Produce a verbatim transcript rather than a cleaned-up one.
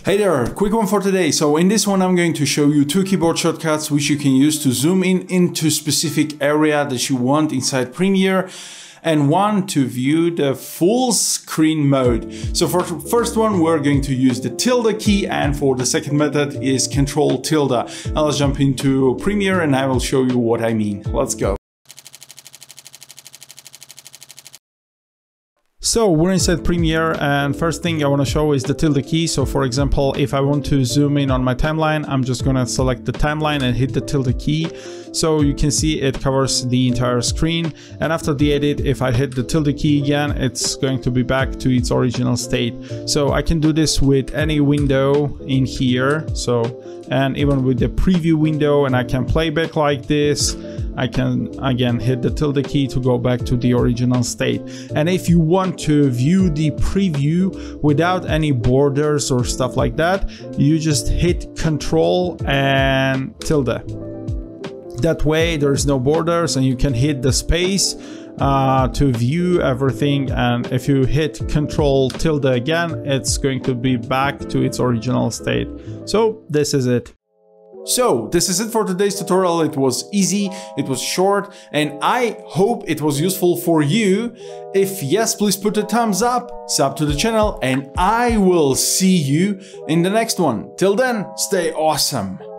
Hey there, quick one for today. So in this one I'm going to show you two keyboard shortcuts which you can use to zoom in into specific area that you want inside Premiere, and one to view the full screen mode. So for the first one we're going to use the tilde key, and for the second method is control tilde. Now let's jump into Premiere and I will show you what I mean. Let's go. So we're inside Premiere, and first thing I want to show is the tilde key. So for example, if I want to zoom in on my timeline, I'm just gonna select the timeline and hit the tilde key. So you can see it covers the entire screen, and after the edit, if I hit the tilde key again, it's going to be back to its original state. So I can do this with any window in here, so and even with the preview window, and I can play back like this. I can again hit the tilde key to go back to the original state. And if you want to view the preview without any borders or stuff like that, you just hit control and tilde. That way there's no borders and you can hit the space uh, to view everything, and if you hit control tilde again, it's going to be back to its original state. So this is it. So this is it for today's tutorial. It was easy, it was short, and I hope it was useful for you. If yes, please put a thumbs up, sub to the channel, and I will see you in the next one. Till then, stay awesome.